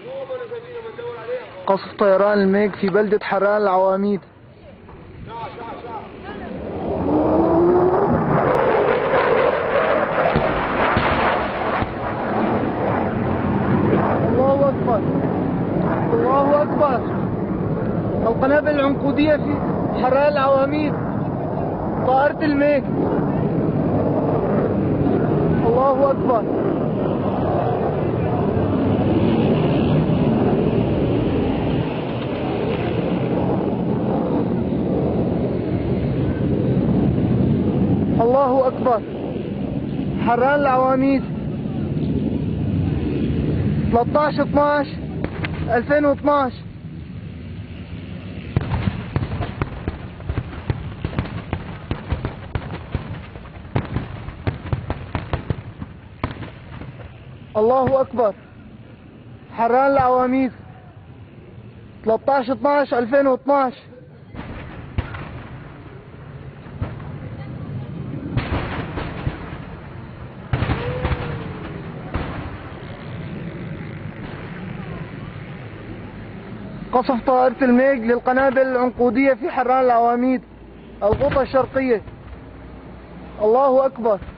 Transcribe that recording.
قصف طيران الميج في بلدة حران العواميد. الله أكبر، الله أكبر. القنابل العنقودية في حران العواميد، طائرة الميج. الله أكبر. الله أكبر. حران العواميد 13/12/2012. الله أكبر. حران العواميد 13/12/2012. قصف طائرة الميج للقنابل العنقودية في حران العواميد الغوطة الشرقية. الله أكبر.